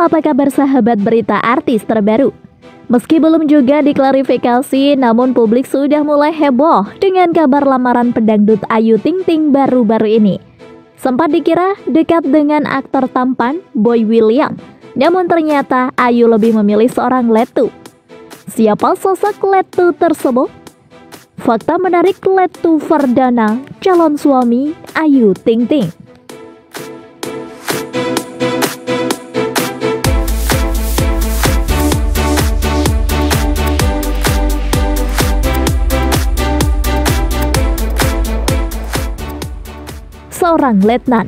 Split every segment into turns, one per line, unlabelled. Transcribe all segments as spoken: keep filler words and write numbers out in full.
Apa kabar sahabat berita artis terbaru? Meski belum juga diklarifikasi, namun publik sudah mulai heboh dengan kabar lamaran pedangdut Ayu Ting Ting baru-baru ini. Sempat dikira dekat dengan aktor tampan Boy William, namun ternyata Ayu lebih memilih seorang letu. Siapa sosok letu tersebut? Fakta menarik, Letu Fardana, calon suami Ayu Ting Ting. Seorang letnan.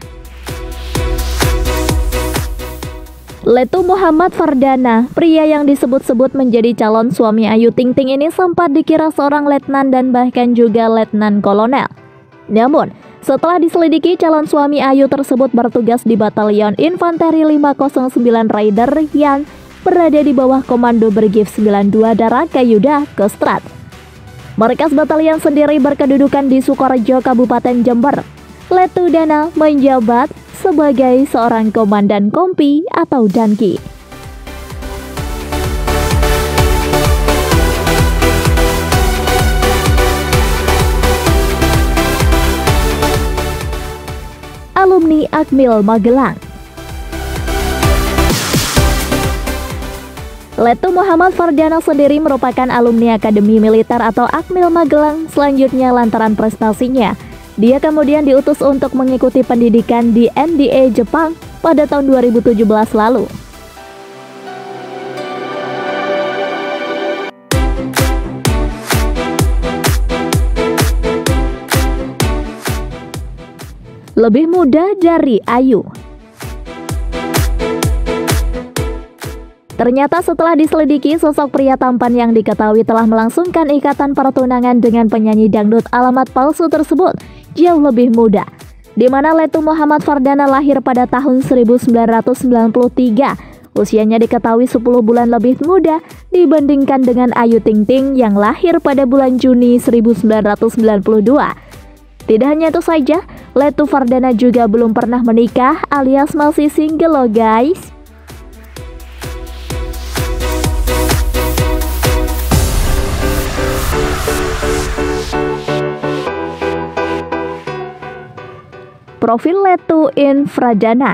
Letu Muhammad Fardana, pria yang disebut-sebut menjadi calon suami Ayu Ting Ting ini sempat dikira seorang letnan dan bahkan juga letnan kolonel. Namun, setelah diselidiki, calon suami Ayu tersebut bertugas di Batalion Infanteri lima nol sembilan Raider yang berada di bawah Komando Brigif sembilan puluh dua Darakayuda, Kostrad. Markas batalion sendiri berkedudukan di Sukorejo, Kabupaten Jember. Letu Dana menjabat sebagai seorang komandan kompi atau danki. Alumni Akmil Magelang. Letu Muhammad Fardana sendiri merupakan alumni Akademi Militer atau Akmil Magelang. Selanjutnya, lantaran prestasinya, dia kemudian diutus untuk mengikuti pendidikan di M D A Jepang pada tahun dua ribu tujuh belas lalu. Lebih muda dari Ayu. Ternyata setelah diselidiki, sosok pria tampan yang diketahui telah melangsungkan ikatan pertunangan dengan penyanyi dangdut alamat palsu tersebut jauh lebih muda, di mana Letu Muhammad Fardana lahir pada tahun seribu sembilan ratus sembilan puluh tiga. Usianya diketahui sepuluh bulan lebih muda dibandingkan dengan Ayu Ting Ting yang lahir pada bulan Juni seribu sembilan ratus sembilan puluh dua. Tidak hanya itu saja, Letu Fardana juga belum pernah menikah alias masih single loh guys. Profil Letu Fardana.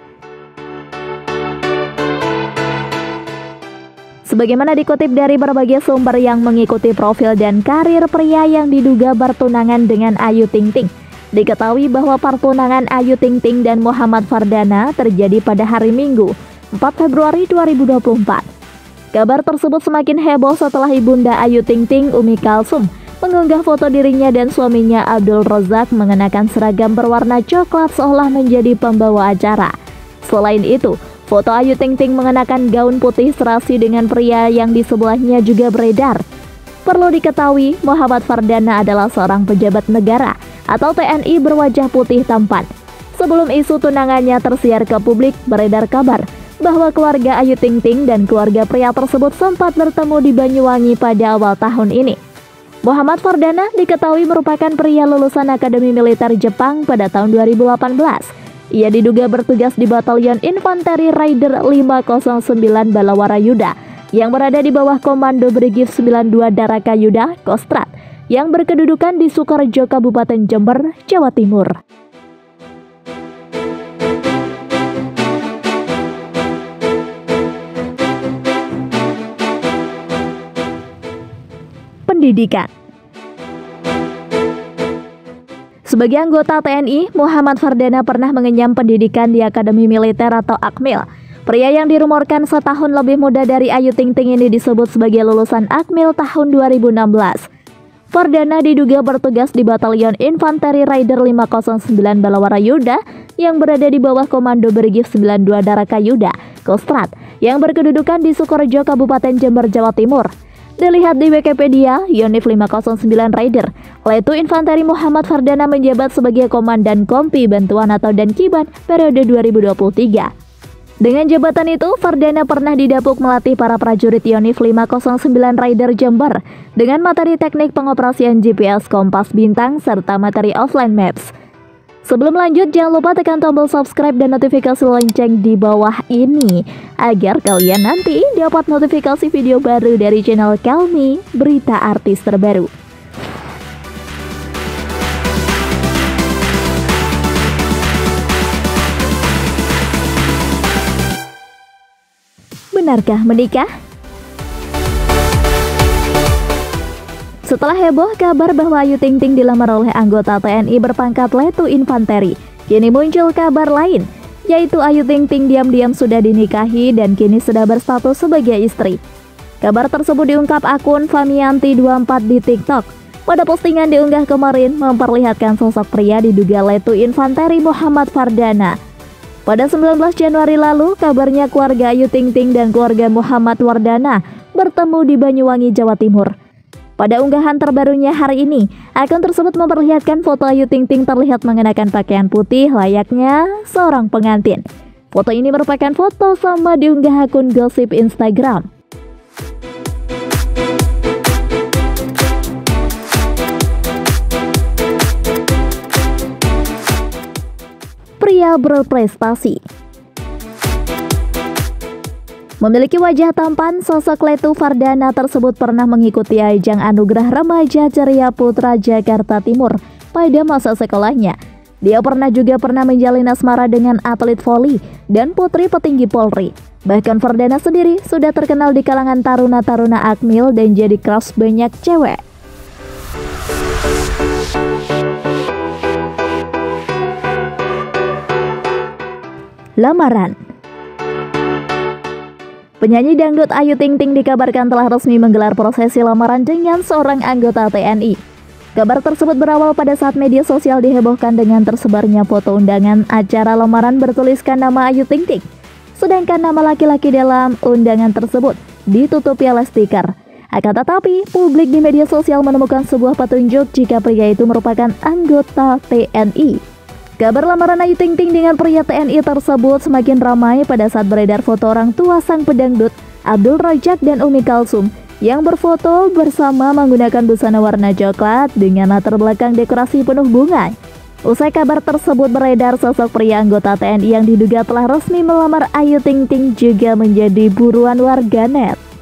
Sebagaimana dikutip dari berbagai sumber yang mengikuti profil dan karir pria yang diduga bertunangan dengan Ayu Ting Ting, diketahui bahwa pertunangan Ayu Ting Ting dan Muhammad Fardana terjadi pada hari Minggu, empat Februari dua ribu dua puluh empat. Kabar tersebut semakin heboh setelah ibunda Ayu Ting Ting, Umi Kalsum, mengunggah foto dirinya dan suaminya Abdul Rozak mengenakan seragam berwarna coklat seolah menjadi pembawa acara. Selain itu, foto Ayu Ting Ting mengenakan gaun putih serasi dengan pria yang di sebelahnya juga beredar. Perlu diketahui, Muhammad Fardana adalah seorang pejabat negara atau T N I berwajah putih tampan. Sebelum isu tunangannya tersiar ke publik, beredar kabar bahwa keluarga Ayu Ting Ting dan keluarga pria tersebut sempat bertemu di Banyuwangi pada awal tahun ini. Muhammad Fardana diketahui merupakan pria lulusan Akademi Militer Jepang pada tahun dua ribu delapan belas. Ia diduga bertugas di Batalion Infanteri Raider lima nol sembilan Balawarayuda yang berada di bawah Komando Brigif sembilan puluh dua Darakayuda, Kostrad, yang berkedudukan di Sukorejo, Kabupaten Jember, Jawa Timur. Pendidikan. Sebagai anggota T N I, Muhammad Fardana pernah mengenyam pendidikan di Akademi Militer atau Akmil. Pria yang dirumorkan setahun lebih muda dari Ayu Ting Ting ini disebut sebagai lulusan Akmil tahun dua ribu enam belas. Fardana diduga bertugas di Batalion Infanteri Raider lima nol sembilan Balawarayuda yang berada di bawah Komando Brigif sembilan puluh dua Darakayuda, Kostrad, yang berkedudukan di Sukorejo, Kabupaten Jember, Jawa Timur. Dilihat di Wikipedia, Yonif lima nol sembilan Raider, Letu Infanteri Muhammad Fardana menjabat sebagai Komandan Kompi Bantuan atau Dankiban periode dua ribu dua puluh tiga. Dengan jabatan itu, Fardana pernah didapuk melatih para prajurit Yonif lima nol sembilan Raider Jember dengan materi teknik pengoperasian G P S kompas bintang serta materi offline maps. Sebelum lanjut, jangan lupa tekan tombol subscribe dan notifikasi lonceng di bawah ini agar kalian nanti dapat notifikasi video baru dari channel kami, Berita Artis Terbaru. Benarkah menikah? Setelah heboh kabar bahwa Ayu Ting Ting dilamar oleh anggota T N I berpangkat Letu Infanteri, kini muncul kabar lain, yaitu Ayu Ting Ting diam-diam sudah dinikahi dan kini sudah berstatus sebagai istri. Kabar tersebut diungkap akun Famianti dua puluh empat di TikTok. Pada postingan diunggah kemarin memperlihatkan sosok pria diduga Letu Infanteri Muhammad Fardana. Pada sembilan belas Januari lalu, kabarnya keluarga Ayu Ting Ting dan keluarga Muhammad Fardana bertemu di Banyuwangi, Jawa Timur. Pada unggahan terbarunya hari ini, akun tersebut memperlihatkan foto Ayu Ting Ting terlihat mengenakan pakaian putih layaknya seorang pengantin. Foto ini merupakan foto sama diunggah akun gosip Instagram. Pria berprestasi. Memiliki wajah tampan, sosok Letu Fardana tersebut pernah mengikuti ajang Anugerah Remaja Ceria Putra Jakarta Timur pada masa sekolahnya. Dia pernah juga pernah menjalin asmara dengan atlet voli dan putri petinggi Polri. Bahkan Fardana sendiri sudah terkenal di kalangan taruna-taruna Akmil dan jadi crush banyak cewek. Lamaran. Penyanyi dangdut Ayu Ting Ting dikabarkan telah resmi menggelar prosesi lamaran dengan seorang anggota T N I. Kabar tersebut berawal pada saat media sosial dihebohkan dengan tersebarnya foto undangan acara lamaran bertuliskan nama Ayu Ting Ting. Sedangkan nama laki-laki dalam undangan tersebut ditutupi oleh stiker. Akan tetapi, publik di media sosial menemukan sebuah petunjuk jika pria itu merupakan anggota T N I. Kabar lamaran Ayu Ting Ting dengan pria T N I tersebut semakin ramai pada saat beredar foto orang tua sang pedangdut Abdul Rojak dan Umi Kalsum yang berfoto bersama menggunakan busana warna coklat dengan latar belakang dekorasi penuh bunga. Usai kabar tersebut beredar, sosok pria anggota T N I yang diduga telah resmi melamar Ayu Ting Ting juga menjadi buruan warganet.